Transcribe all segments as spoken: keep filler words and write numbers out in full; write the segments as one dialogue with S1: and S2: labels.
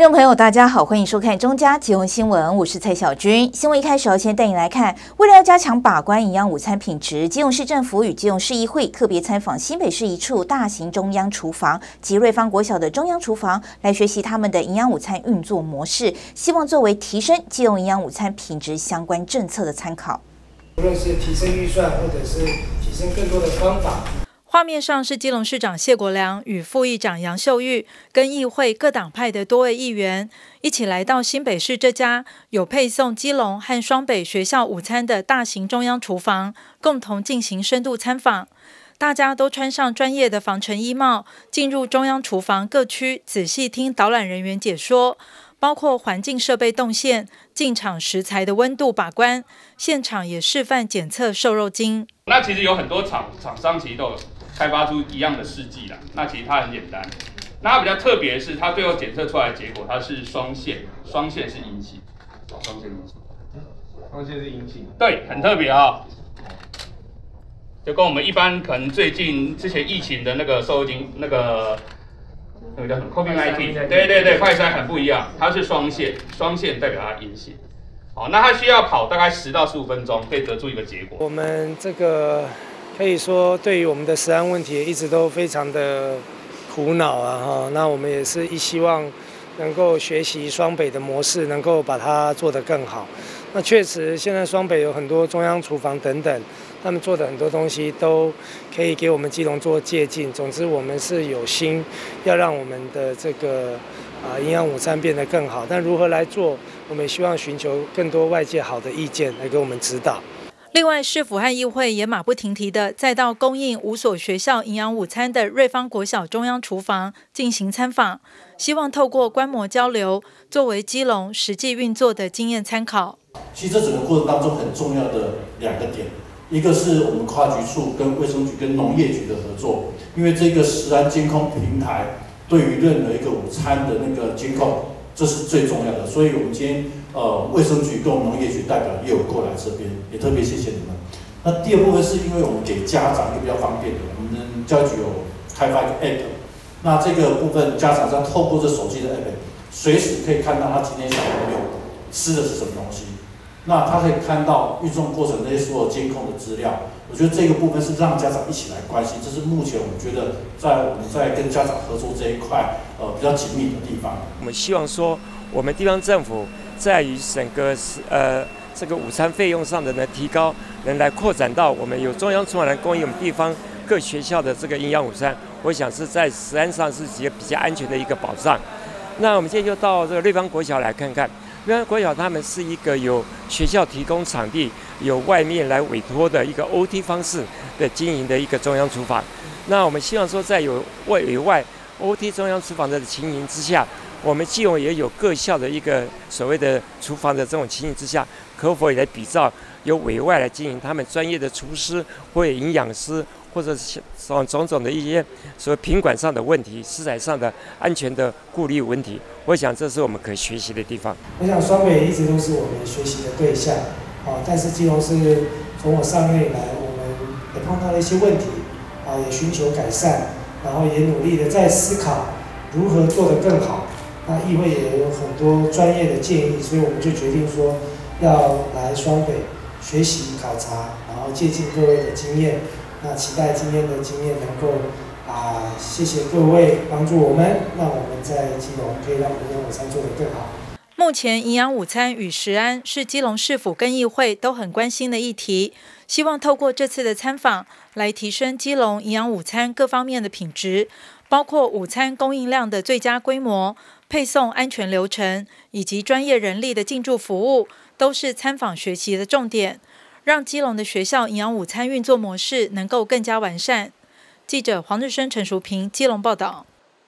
S1: 众朋友，大家好，欢迎收看中嘉即用新闻，我是蔡小军。新闻一开始要先带你来看，为了要加强把关营养午餐品质，基隆市政府与基隆市议会特别参访新北市一处大型中央厨房及瑞芳国小的中央厨房，来学习他们的营养午餐运作模式，希望作为提升基隆营养午餐品质相关政策的参考。
S2: 无论是提升预算，或者是提升更多的方法。
S3: 画面上是基隆市长谢国良与副议长杨秀玉跟议会各党派的多位议员一起来到新北市这家有配送基隆和双北学校午餐的大型中央厨房，共同进行深度参访。大家都穿上专业的防尘衣帽，进入中央厨房各区，仔细听导览人员解说，包括环境设备动线、进场食材的温度把关，现场也示范检测瘦肉精。
S4: 那其实有很多厂厂商其实都有开发出一样的试剂啦，那其实它很简单。那它比较特别的是，它最后检测出来的结果，它是双线，双线是阴性，双线阴性，
S2: 双线是阴性，
S4: 对，很特别啊、哦。就跟我们一般可能最近之前疫情的那个瘦肉精那个那个叫什么 COVID 十九， 对对对，快筛很不一样，它是双线，双线代表它阴性。好，那它需要跑大概十到十五分钟，可以得出一个结果。
S2: 我们这个可以说对于我们的食安问题一直都非常的苦恼啊哈。那我们也是一希望能够学习双北的模式，能够把它做得更好。那确实现在双北有很多中央厨房等等，他们做的很多东西都可以给我们基隆做借鉴。总之我们是有心要让我们的这个啊营养午餐变得更好，但如何来做，我们也希望寻求更多外界好的意见来给我们指导。
S3: 另外，市府和议会也马不停蹄的再到供应五所学校营养午餐的瑞芳国小中央厨房进行参访，希望透过观摩交流，作为基隆实际运作的经验参考。
S5: 其实这整个过程当中很重要的两个点，一个是我们跨局处跟卫生局跟农业局的合作，因为这个食安监控平台对于任何一个午餐的那个监控，这是最重要的。所以我们今天呃卫生局跟农业局代表也有过来这边，也特别谢谢你们。那第二部分是因为我们给家长一个比较方便的，我们教育局有开发一个 app， 那这个部分家长要透过这手机的 app， 随时可以看到他今天小朋友吃的是什么东西。那他可以看到运送过程那些所有监控的资料，我觉得这个部分是让家长一起来关心，这是目前我们觉得在我们在跟家长合作这一块呃比较紧密的地方。
S6: 我们希望说，我们地方政府在于整个呃这个午餐费用上的呢提高，能来扩展到我们有中央厨房来供应我们地方各学校的这个营养午餐，我想是在食安上是一个比较安全的一个保障。那我们现在就到这个瑞芳国小来看看。瑞芳国小他们是一个有学校提供场地、有外面来委托的一个 O T 方式的经营的一个中央厨房。那我们希望说，在有外有外 O T 中央厨房的情形之下，我们基隆也有各校的一个所谓的厨房的这种情形之下，可否也来比照由委外来经营他们专业的厨师或者营养师，或者是种种的一些所谓品管上的问题、食材上的安全的顾虑问题，我想这是我们可以学习的地方。
S2: 我想双北一直都是我们学习的对象，啊，但是基隆是从我上任以来，我们也碰到了一些问题，啊，也寻求改善，然后也努力的在思考如何做得更好。那议会也有很多专业的建议，所以我们就决定说要来双北学习考察，然后借鉴各位的经验。那期待今天的经验能够啊，谢谢各位帮助我们，让我们在基隆可以让营养午餐做得更好。
S3: 目前营养午餐与食安是基隆市府跟议会都很关心的议题，希望透过这次的参访来提升基隆营养午餐各方面的品质，包括午餐供应量的最佳规模、配送安全流程以及专业人力的进驻服务，都是参访学习的重点，让基隆的学校营养午餐运作模式能够更加完善。记者黄日升、陈淑平，基隆报道。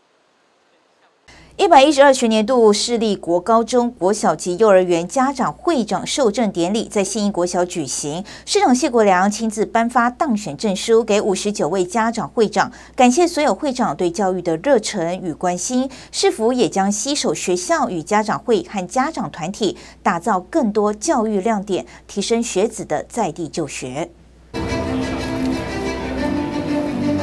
S1: 一百一十二学年度市立国高中、国小及幼儿园家长会长授证典礼在信义国小举行，市长谢国良亲自颁发当选证书给五十九位家长会长，感谢所有会长对教育的热忱与关心。市府也将携手学校与家长会和家长团体，打造更多教育亮点，提升学子的在地就学。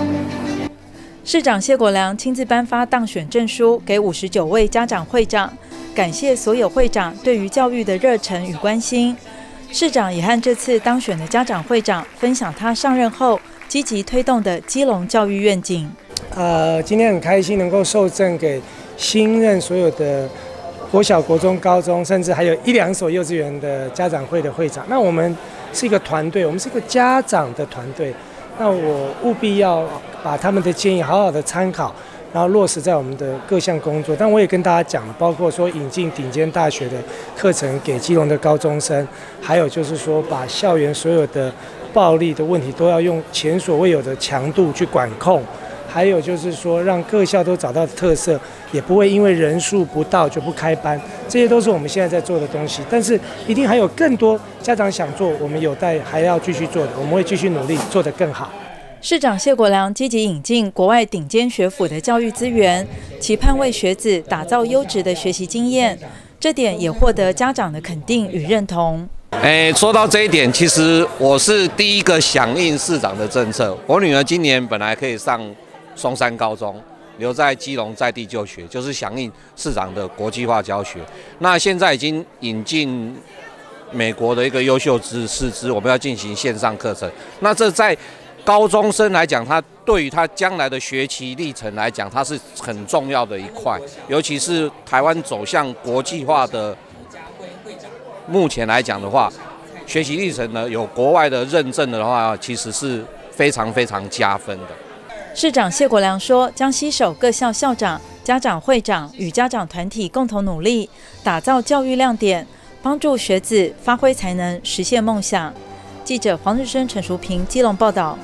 S3: 市长谢国良亲自颁发当选证书给五十九位家长会长， 感谢所有会长对于教育的热忱与关心。市长也和这次当选的家长会长分享他上任后积极推动的基隆教育愿景。
S2: 呃，今天很开心能够受赠给新任所有的国小、国中、高中，甚至还有一两所幼稚园的家长会的会长。那我们是一个团队，我们是一个家长的团队。那我务必要把他们的建议好好的参考，然后落实在我们的各项工作。但我也跟大家讲了，包括说引进顶尖大学的课程给基隆的高中生，还有就是说把校园所有的暴力的问题都要用前所未有的强度去管控。还有就是说，让各校都找到特色，也不会因为人数不到就不开班，这些都是我们现在在做的东西。但是一定还有更多家长想做，我们有待还要继续做的，我们会继续努力做得更好。
S3: 市长谢国良积极引进国外顶尖学府的教育资源，期盼为学子打造优质的学习经验，这点也获得家长的肯定与认同。
S7: 哎，说到这一点，其实我是第一个响应市长的政策。我女儿今年本来可以上松山高中，留在基隆在地就学，就是响应市长的国际化教学。那现在已经引进美国的一个优秀知师资，我们要进行线上课程。那这在高中生来讲，他对于他将来的学习历程来讲，它是很重要的一块。尤其是台湾走向国际化的，目前来讲的话，学习历程呢有国外的认证的话，其实是非常非常加分的。
S3: 市长谢国良说，将携手各校校长、家长会长与家长团体共同努力，打造教育亮点，帮助学子发挥才能，实现梦想。记者黄日升、陈淑平基隆报道。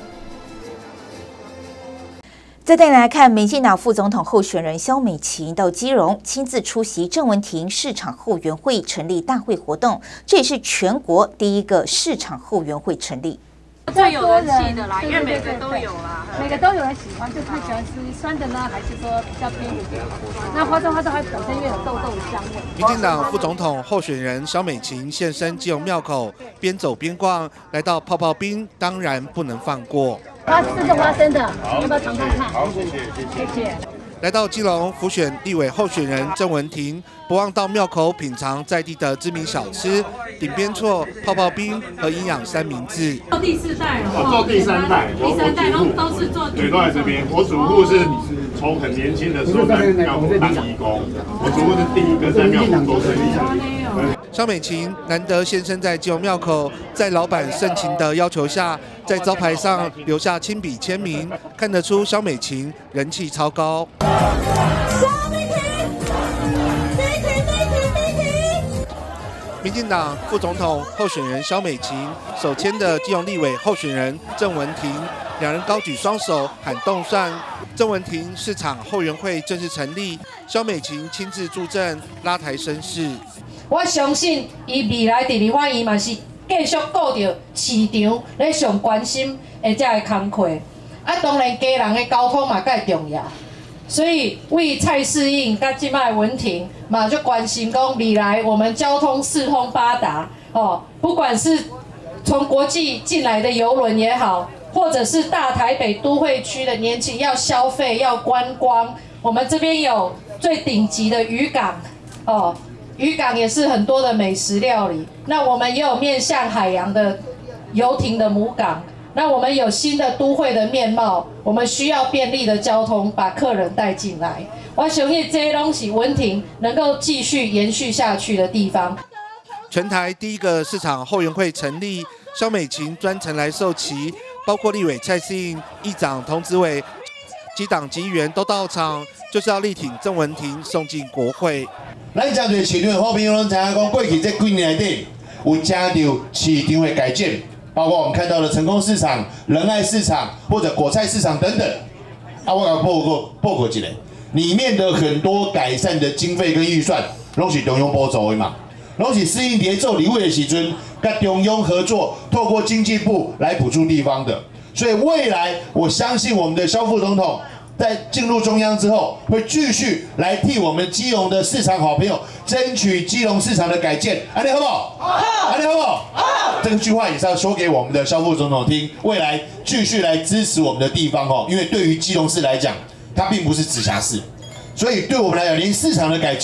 S1: 再带来看，民进党副总统候选人萧美琴到基隆亲自出席郑文婷市场后援会成立大会活动，这也是全国第一个市场后援会成立。
S8: 最有人气的啦，因为每个都有啦，
S9: 每个都有人喜欢，就看喜欢吃酸的呢，还是说比较偏一点。那花中花中它本身因为有豆豆的香味。
S10: 民进党副总统候选人萧美琴现身基隆庙口，边走边逛，来到泡泡冰，当然不能放过。
S9: 它是种花生的，要不要尝看看？
S10: 好，谢谢，谢
S9: 谢谢。
S10: 来到基隆辅选立委候选人郑文婷，不忘到庙口品尝在地的知名小吃，顶边错、泡泡冰和营养三明治。
S11: 做第四代了，
S12: 我做第三代，
S11: 第三代都都是做，
S12: 对，都在这边。我祖父是从很年轻的时候在庙口当义工，我祖父是第一个在庙口做生意。
S10: 萧美琴难得现身在基隆庙口，在老板盛情的要求下，在招牌上留下亲笔签名，看得出萧美琴人气超高。
S13: 萧美琴，美琴，美琴，美琴。
S10: 民进党副总统候选人萧美琴手牵的基隆立委候选人郑文婷，两人高举双手喊动算。郑文婷市场后援会正式成立，萧美琴亲自助阵拉抬声势。
S14: 我相信伊未来伫立法院嘛是继续顾着市场咧上关心的这个工课，啊，当然家人的交通嘛介重要，所以为蔡适应甲即摆文婷嘛就关心讲未来我们交通四通八达哦，不管是从国际进来的邮轮也好，或者是大台北都会区的年轻要消费要观光，我们这边有最顶级的渔港哦。渔港也是很多的美食料理，那我们也有面向海洋的游艇的母港，那我们有新的都会的面貌，我们需要便利的交通把客人带进来。我相信这些东西文婷能够继续延续下去的地方。
S10: 全台第一个市场后援会成立，萧美琴专程来授旗，包括立委蔡适应、议长童子伟、几党籍议员都到场，就是要力挺郑文婷送进国会。
S15: 咱真侪市场的好朋友拢知影讲，过去这几年内底有加到市场的改建，包括我们看到的成功市场、仁爱市场或者果菜市场等等。啊，我甲报告报告一下，里面的很多改善的经费跟预算，拢是中央补助的嘛，拢是适应伫做立委的时阵，跟中央合作，透过经济部来补助地方的。所以未来，我相信我们的萧副总统。在进入中央之后，会继续来替我们基隆的市场好朋友争取基隆市场的改建，安利好不好？好，安利好不好？好。这句话也是要说给我们的萧副总统听，未来继续来支持我们的地方哦，因为对于基隆市来讲，它并不是直辖市，所以对我们来讲，连市场的改建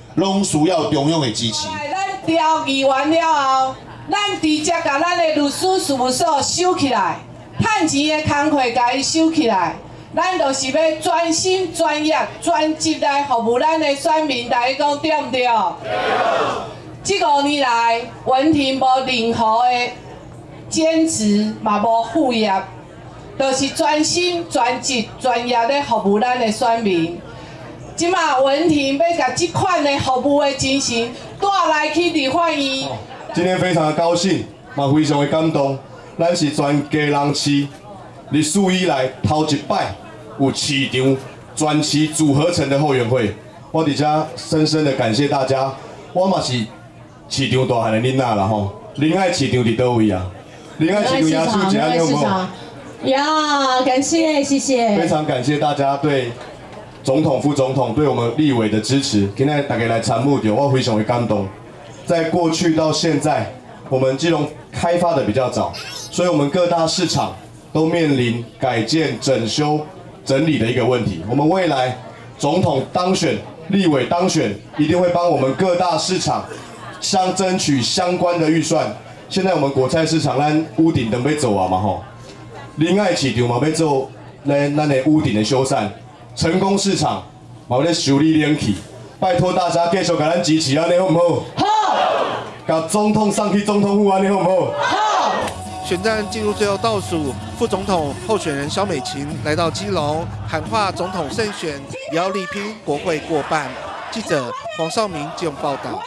S15: 拢需要中央的支持。
S14: 咱调议完了后，咱直接甲咱的律师事务所收起来，趁钱的工课甲伊收起来。咱就是要专心、专业、专职来服务咱的选民，大家讲对不对？对。这五年来，文婷无任何的兼职，嘛无副业，就是专心、专职、专业咧服务咱的选民。即马文婷要甲这款的服务的精神带来去立法院。
S16: 今天非常的高兴，嘛非常的感动。咱是全家人市历史以来头一摆有市场全市组合成的后援会。我伫遮深深的感谢大家。我嘛是市场大汉的囡仔啦吼。仁爱市场伫倒位啊？仁爱市场也是一下有无？
S13: 呀，感谢，谢谢。
S16: 非常感谢大家对总统、副总统对我们立委的支持。今天大家来参募着，我非常的感动。在过去到现在，我们基隆开发的比较早，所以我们各大市场都面临改建、整修、整理的一个问题。我们未来总统当选、立委当选，一定会帮我们各大市场相争取相关的预算。现在我们果菜市场咱屋顶等要走啊嘛吼，仁爱市场嘛要做咱咱的屋顶的修缮，成功市场嘛要修理冷气。拜托大家继续给咱支持，安尼好唔好？好。甲总统上去总统府，安尼好唔好？
S10: 好。选战进入最后倒数，副总统候选人萧美琴来到基隆喊话总统胜选，也要力拼国会过半。记者黄少明基隆报道。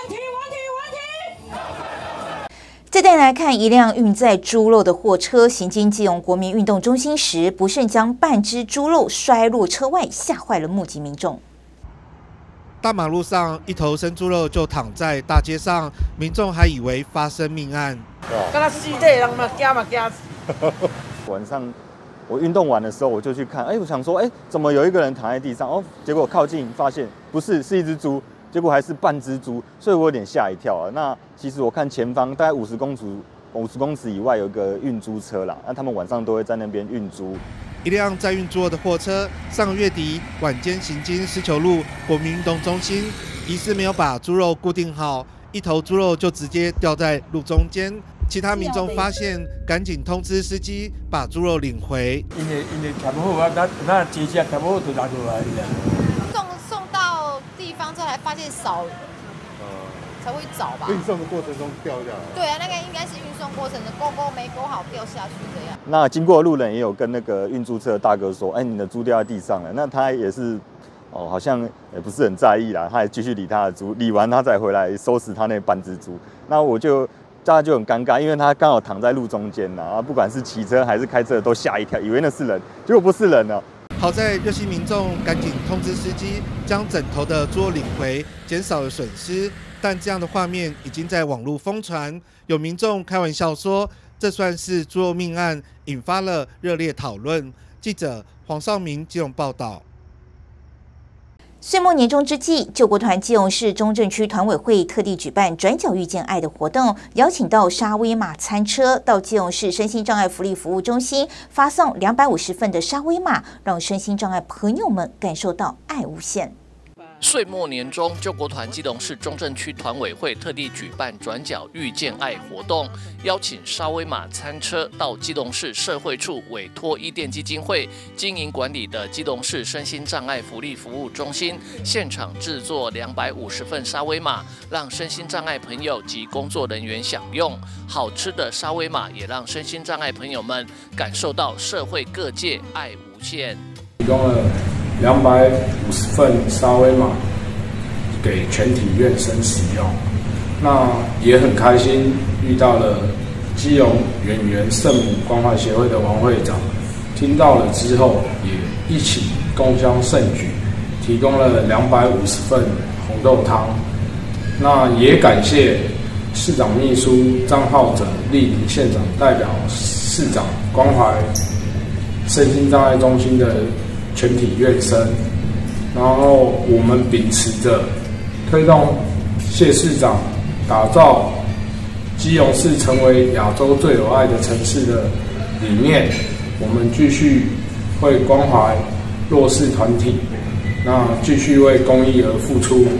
S1: 再带来看，一辆运载猪肉的货车行经基隆国民运动中心时，不慎将半只猪肉摔入车外，吓坏了目击民众。
S10: 大马路上，一头生猪肉就躺在大街上，民众还以为发生命案。
S17: 刚刚死的人嘛，惊嘛惊死。晚上我运动完的时候，我就去看，哎，我想说，哎，怎么有一个人躺在地上？哦，结果靠近发现不是，是一只猪。结果还是半只猪，所以我有点吓一跳啊。那其实我看前方大概五十公尺、五十公尺以外有一个运猪车啦，那他们晚上都会在那边运猪。
S10: 一辆载运猪肉的货车，上个月底晚间行经狮球路国民运动中心，疑似没有把猪肉固定好，一头猪肉就直接掉在路中间。其他民众发现，赶紧通知司机把猪肉领回。
S18: 因为因为看不好啊，那那机车看不好就拿出来了。
S19: 送送到地方之后，才发现少，呃，才会找吧。
S12: 运送的过程中掉下来。
S19: 对啊，那个应该是运送过程的勾勾没勾好掉下去这样。
S17: 那经过的路人也有跟那个运猪车的大哥说，哎，你的猪掉在地上了。那他也是，哦，好像也不是很在意啦，他也继续理他的猪，理完他再回来收拾他那半只猪。那我就大家就很尴尬，因为他刚好躺在路中间呐，不管是骑车还是开车都吓一跳，以为那是人，结果不是人哦。
S10: 好在热心民众赶紧通知司机，将整头的猪肉领回，减少了损失。但这样的画面已经在网络疯传，有民众开玩笑说，这算是猪肉命案，引发了热烈讨论。记者黄少明基隆报道。
S1: 岁末年终之际，救国团基隆市中正区团委会特地举办转角遇见爱的活动，邀请到沙威玛餐车到基隆市身心障碍福利服务中心发送两百五十份的沙威玛，让身心障碍朋友们感受到爱无限。
S20: 岁末年终，救国团基隆市中正区团委会特地举办转角遇见爱活动，邀请沙威玛餐车到基隆市社会处委托伊甸基金会经营管理的基隆市身心障碍福利服务中心，现场制作两百五十份沙威玛，让身心障碍朋友及工作人员享用。好吃的沙威玛也让身心障碍朋友们感受到社会各界爱无限。
S21: 提供了两百五十份沙威玛给全体院生使用，那也很开心遇到了基隆远源圣母关怀协会的王会长，听到了之后也一起共襄盛举，提供了两百五十份红豆汤。那也感谢市长秘书张浩哲莅临现场，代表市长关怀身心障碍中心的全体院生，然后我们秉持着推动谢市长打造基隆市成为亚洲最有爱的城市的理念，我们继续会关怀弱势团体，那继续为公益而付出。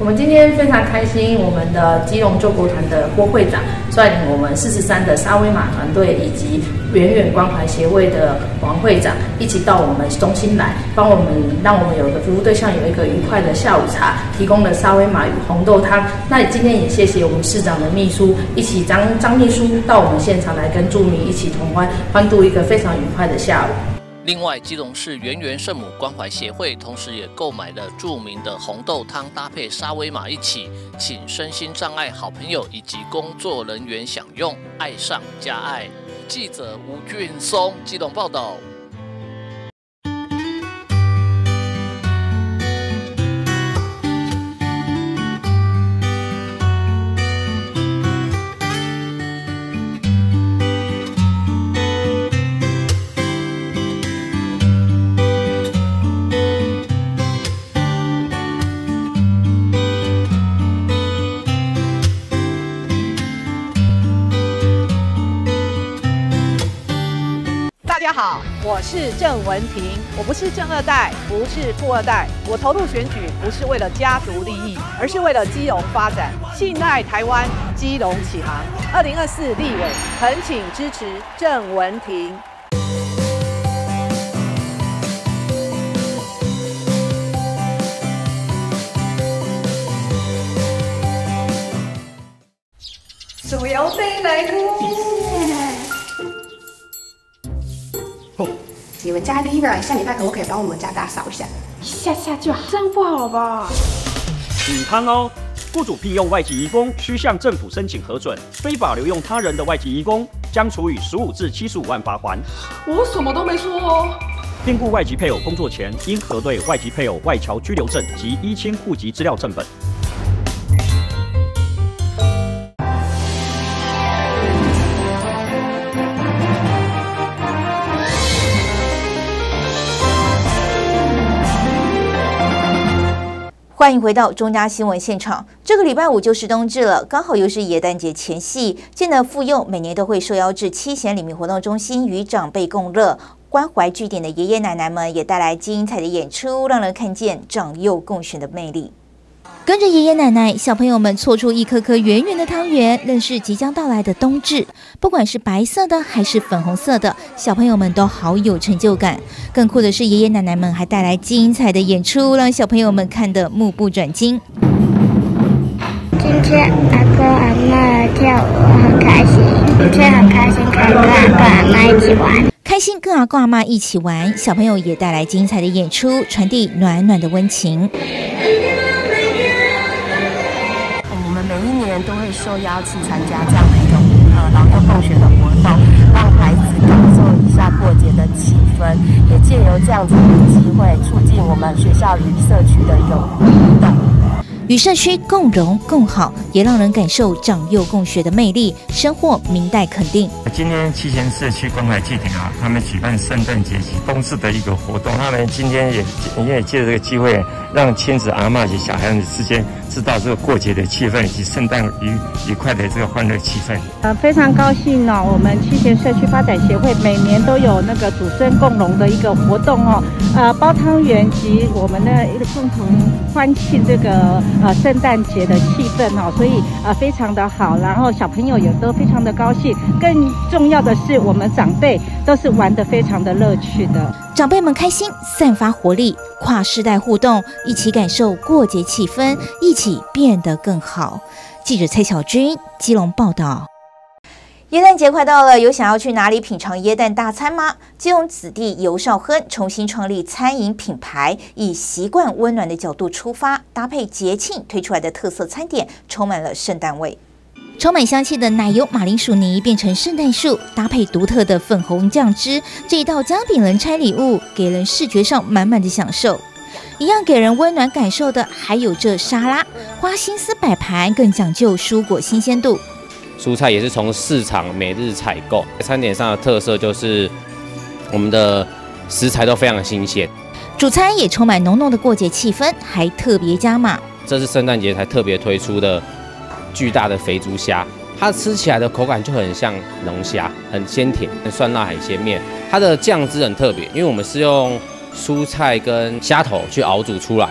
S4: 我们今天非常开心，我们的基隆救国团的郭会长率领我们四十三的沙威玛团队以及远远关怀协会的王会长一起到我们中心来，帮我们让我们有一个服务对象有一个愉快的下午茶，提供了沙威玛与红豆汤。那今天也谢谢我们市长的秘书，一起张张秘书到我们现场来跟住民一起同欢，欢度一个非常愉快的下午。
S20: 另外，基隆市圆圆圣母关怀协会同时也购买了著名的红豆汤，搭配沙威玛一起，请身心障碍好朋友以及工作人员享用，爱上加爱。记者吴俊松基隆报道。
S22: 大家好，我是郑文婷，我不是正二代，不是富二代，我投入选举不是为了家族利益，而是为了基隆发展，信赖台湾，基隆起航。二零二四立委，恳请支持郑文婷。
S23: 手摇杯来喽！
S24: 你们家 Lina 下礼拜可不可以帮我们家打扫一下？
S23: 一下下就好，这样不好吧？
S25: 警汤哦，雇主聘用外籍移工需向政府申请核准，非法留用他人的外籍移工将处以十五至七十五万罚锾。
S23: 我什么都没说哦。
S25: 聘雇外籍配偶工作前，应核对外籍配偶外侨居留证及依亲户籍资料正本。
S1: 欢迎回到中嘉新闻现场。这个礼拜五就是冬至了，刚好又是耶诞节前夕。健德妇幼每年都会受邀至七贤里民活动中心与长辈共乐，关怀据点的爷爷奶奶们也带来精彩的演出，让人看见长幼共选的魅力。跟着爷爷奶奶、小朋友们搓出一颗颗圆圆的汤圆，认识即将到来的冬至。不管是白色的还是粉红色的，小朋友们都好有成就感。更酷的是，爷爷奶奶们还带来精彩的演出，让小朋友们看得目不转睛。
S26: 今天阿公阿嬷跳舞，很开心，今天很开心，可以跟阿公阿嬷一起玩。
S1: 开心跟阿公阿嬷一起玩，小朋友也带来精彩的演出，传递暖暖的温情。
S27: 每一年都会受邀请参加这样的一种呃老幼共学的活动，让孩子感受一下过节的气氛，也借由这样子的机会，促进我们学校与社区的一种互动。
S1: 与社区共荣共好，也让人感受长幼共学的魅力，深获明代肯定。
S28: 今天七贤社区关怀据点啊，他们举办圣诞节冬至的一个活动，他们今天也也借着这个机会，让亲子阿嬷及小孩子之间知道这个过节的气氛以及圣诞愉愉快的这个欢乐气氛。
S22: 呃，非常高兴哦，我们七贤社区发展协会每年都有那个祖孙共荣的一个活动哦，呃，包汤圆及我们的一个共同欢庆这个呃圣诞节的气氛哦，所以呃非常的好，然后小朋友也都非常的高兴，更重要的是我们长辈都是玩得非常的乐趣的。
S1: 长辈们开心，散发活力，跨世代互动，一起感受过节气氛，一起变得更好。记者蔡小军，基隆报道。耶诞节快到了，有想要去哪里品尝耶诞大餐吗？基隆子弟尤少亨重新创立餐饮品牌，以习惯温暖的角度出发，搭配节庆推出来的特色餐点，充满了圣诞味。充满香气的奶油马铃薯泥变成圣诞树，搭配独特的粉红酱汁，这一道姜饼人拆礼物，给人视觉上满满的享受。一样给人温暖感受的，还有这沙拉，花心思摆盘，更讲究蔬果新鲜度。
S29: 蔬菜也是从市场每日采购，餐点上的特色就是我们的食材都非常的新鲜。
S1: 主餐也充满浓浓的过节气氛，还特别加码。
S29: 这是圣诞节才特别推出的巨大的肥猪虾，它吃起来的口感就很像龙虾，很鲜甜，酸辣海鲜面。它的酱汁很特别，因为我们是用蔬菜跟虾头去熬煮出来，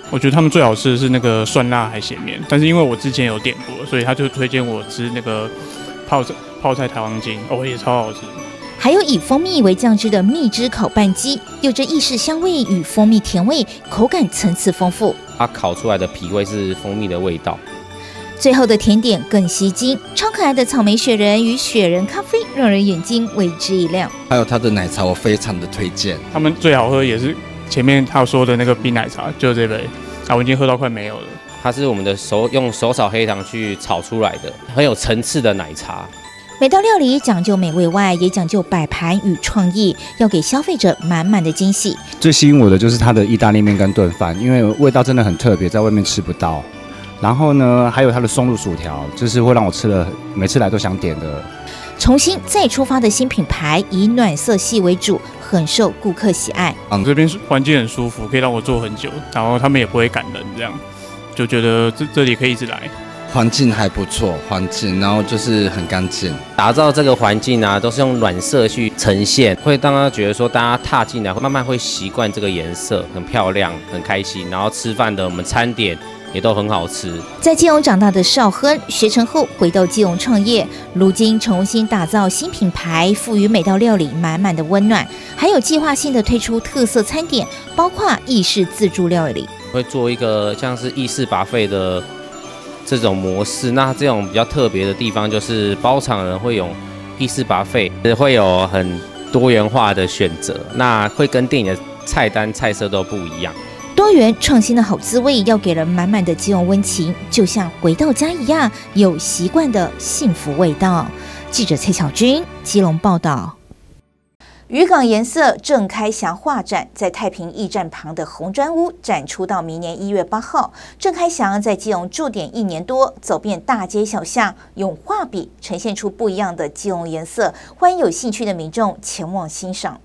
S2: 我觉得他们最好吃的是那个酸辣海鲜面，但是因为我之前有点过，所以他就推荐我吃那个泡泡菜台湾筋，哦，也超好吃。
S1: 还有以蜂蜜为酱汁的蜜汁烤拌鸡，有着意式香味与蜂蜜甜味，口感层次丰富。
S29: 它烤出来的皮味是蜂蜜的味道。
S1: 最后的甜点更吸睛，超可爱的草莓雪人与雪人咖啡，让人眼睛为之一亮。
S3: 还有它的奶茶，我非常的推荐。
S2: 他们最好喝也是前面他说的那个冰奶茶，就是这杯，啊，我已经喝到快没有了。
S29: 它是我们的手用手炒黑糖去炒出来的，很有层次的奶茶。
S1: 每道料理讲究美味外，也讲究摆盘与创意，要给消费者满满的惊喜。
S5: 最吸引我的就是它的意大利面跟炖饭，因为味道真的很特别，在外面吃不到。然后呢，还有它的松露薯条，就是会让我吃了每次来都想点的。
S1: 重新再出发的新品牌，以暖色系为主，很受顾客喜爱。
S2: 嗯，这边环境很舒服，可以让我坐很久，然后他们也不会赶人，这样就觉得这这里可以一直来。
S3: 环境还不错，环境，然后就是很干净。
S29: 打造这个环境啊，都是用暖色去呈现，会让大家觉得说，大家踏进来会慢慢会习惯这个颜色，很漂亮，很开心。然后吃饭的我们餐点也都很好吃。
S1: 在基隆长大的少亨，学成后回到基隆创业，如今重新打造新品牌，赋予每道料理满满的温暖，还有计划性的推出特色餐点，包括意式自助料理，
S29: 会做一个像是意式buffet的这种模式。那这种比较特别的地方就是包场人会有意式buffet，会有很多元化的选择，那会跟店里的菜单菜色都不一样。
S1: 多元创新的好滋味，要给人满满的基隆温情，就像回到家一样，有习惯的幸福味道。记者蔡巧君，基隆报道。渔港颜色郑开祥画展在太平驿站旁的红砖屋展出到明年一月八号。郑开祥在基隆驻点一年多，走遍大街小巷，用画笔呈现出不一样的基隆颜色，欢迎有兴趣的民众前往欣赏。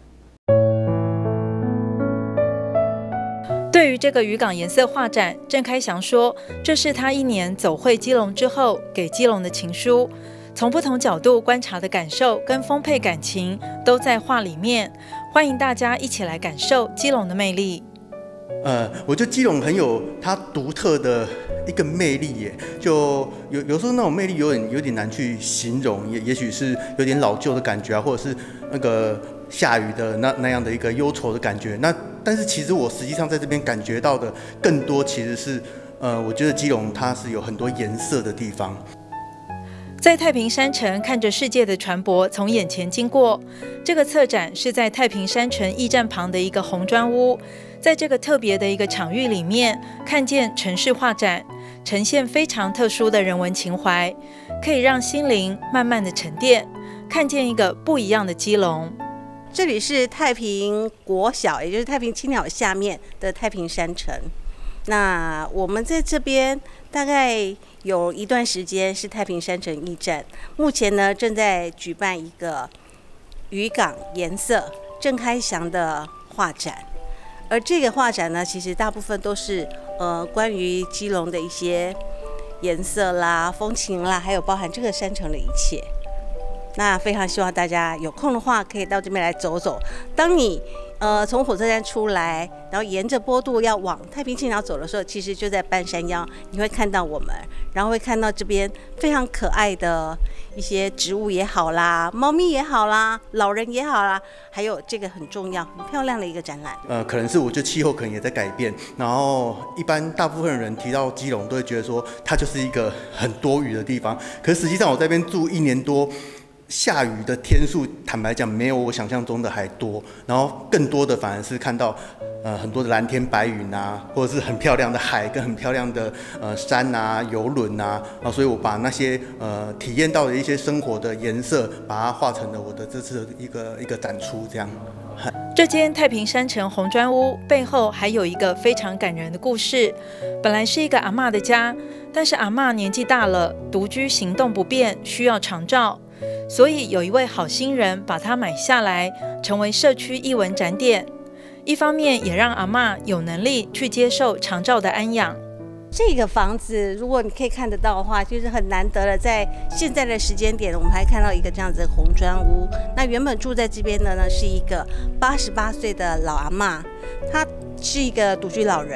S6: 对于这个渔港颜色画展，郑开祥说，这是他一年走会基隆之后给基隆的情书。从不同角度观察的感受跟丰沛感情都在画里面，欢迎大家一起来感受基隆的魅力。
S7: 呃，我觉得基隆很有它独特的一个魅力耶，就有有时候那种魅力有点有点难去形容，也也许是有点老旧的感觉啊，或者是那个下雨的那那样的一个忧愁的感觉。那但是其实我实际上在这边感觉到的更多，其实是呃，我觉得基隆它是有很多颜色的地方。
S6: 在太平山城看着世界的船舶从眼前经过，这个策展是在太平山城驿站旁的一个红砖屋，在这个特别的一个场域里面，看见城市画展，呈现非常特殊的人文情怀，可以让心灵慢慢的沉淀，看见一个不一样的基隆。
S8: 这里是太平国小，也就是太平青鸟下面的太平山城。那我们在这边大概有一段时间是太平山城驿站，目前呢正在举办一个渔港颜色郑开祥的画展，而这个画展呢，其实大部分都是呃关于基隆的一些颜色啦、风情啦，还有包含这个山城的一切。那非常希望大家有空的话，可以到这边来走走。当你呃从火车站出来，然后沿着坡度要往太平青鸟走的时候，其实就在半山腰，你会看到我们，然后会看到这边非常可爱的一些植物也好啦，猫咪也好啦，老人也好啦，还有这个很重要、很漂亮的一个展览。
S7: 呃，可能是我觉得气候可能也在改变，然后一般大部分人提到基隆都会觉得说它就是一个很多雨的地方，可是实际上我在这边住一年多。下雨的天数，坦白讲，没有我想象中的还多。然后更多的反而是看到，呃，很多的蓝天白云啊，或者是很漂亮的海跟很漂亮的呃山啊、游轮啊，啊，所以我把那些呃体验到的一些生活的颜色，把它画成了我的这次的一个一个展出，这样。
S6: 这间太平山城红砖屋背后还有一个非常感人的故事。本来是一个阿嬷的家，但是阿嬷年纪大了，独居行动不便，需要长照。所以有一位好心人把它买下来，成为社区艺文展点。一方面也让阿嬷有能力去接受长照的安养。
S8: 这个房子，如果你可以看得到的话，就是很难得了。在现在的时间点，我们还看到一个这样子的红砖屋。那原本住在这边的呢，是一个八十八岁的老阿嬷，她是一个独居老人。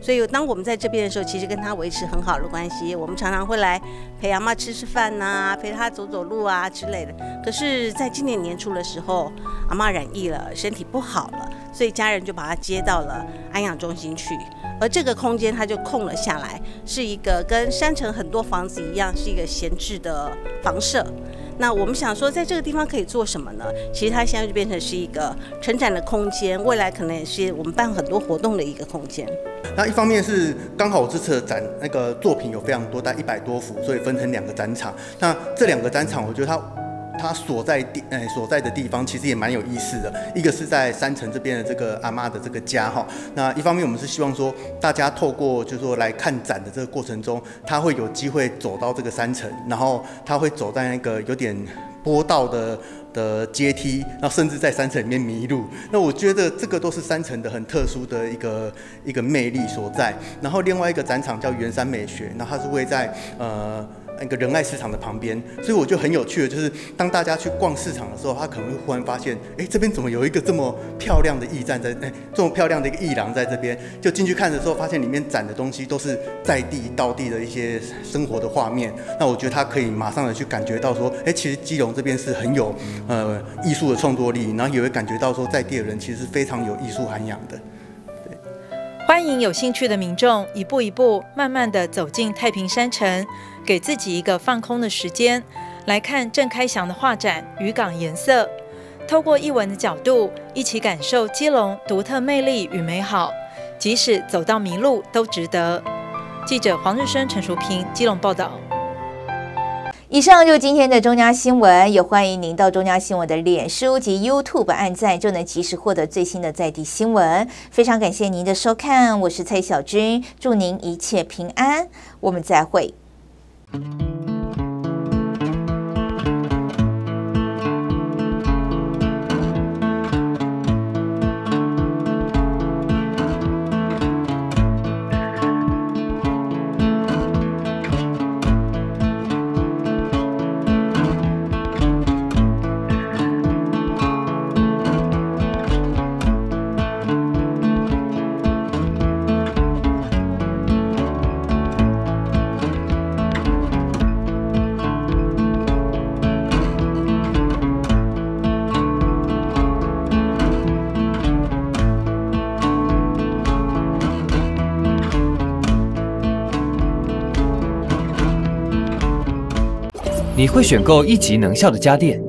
S8: 所以当我们在这边的时候，其实跟他维持很好的关系。我们常常会来陪阿嬷吃吃饭呐、啊，陪她走走路啊之类的。可是，在今年年初的时候，阿嬷染疫了，身体不好了，所以家人就把她接到了安养中心去。而这个空间它就空了下来，是一个跟山城很多房子一样，是一个闲置的房舍。那我们想说，在这个地方可以做什么呢？其实它现在就变成是一个成长的空间，未来可能也是我们办很多活动的一个空间。
S7: 那一方面是刚好我这次的展那个作品有非常多，大概一百多幅，所以分成两个展场。那这两个展场，我觉得它。它所在地，呃，所在的地方其实也蛮有意思的。一个是在山城这边的这个阿嬷的这个家哈。那一方面我们是希望说，大家透过就是说来看展的这个过程中，他会有机会走到这个山城，然后他会走在那个有点坡道的的阶梯，然后甚至在山城里面迷路。那我觉得这个都是山城的很特殊的一个一个魅力所在。然后另外一个展场叫圆山美学，那它是会在呃。那个仁爱市场的旁边，所以我就很有趣的，就是当大家去逛市场的时候，他可能会忽然发现，哎，这边怎么有一个这么漂亮的驿站在，哎，这么漂亮的一个驿廊在这边？就进去看的时候，发现里面展的东西都是在地道地的一些生活的画面。那我觉得他可以马上的去感觉到说，哎，其实基隆这边是很有呃艺术的创作力，然后也会感觉到说，在地的人其实是非常有艺术涵养的。
S6: 欢迎有兴趣的民众一步一步慢慢地走进太平山城，给自己一个放空的时间，来看郑开祥的画展《渔港颜色》，透过艺文的角度，一起感受基隆独特魅力与美好，即使走到迷路都值得。记者黄日升、陈淑平，基隆报道。
S1: 以上就是今天的中嘉新闻，也欢迎您到中嘉新闻的脸书及 YouTube 按赞，就能及时获得最新的在地新闻。非常感谢您的收看，我是蔡小君，祝您一切平安，我们再会。
S9: 你会选购一级能效的家电，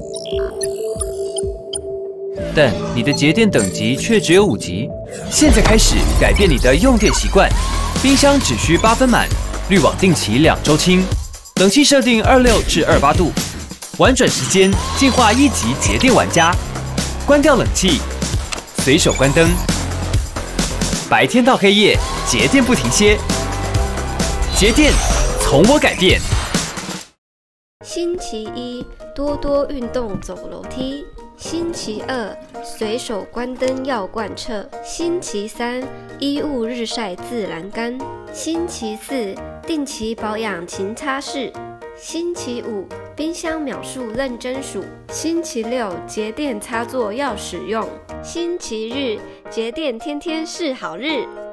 S9: 但你的节电等级却只有五级。现在开始改变你的用电习惯，冰箱只需八分满，滤网定期两周清，冷气设定二六至二八度，玩转时间进化一级节电玩家。关掉冷气，随手关灯，白天到黑夜，节电不停歇，节电从我改变。
S11: 星期一，多多运动走楼梯。星期二，随手关灯要贯彻。星期三，衣物日晒自然干。星期四，定期保养勤擦拭。星期五，冰箱秒数认真数。星期六，节电插座要使用。星期日，节电天天是好日。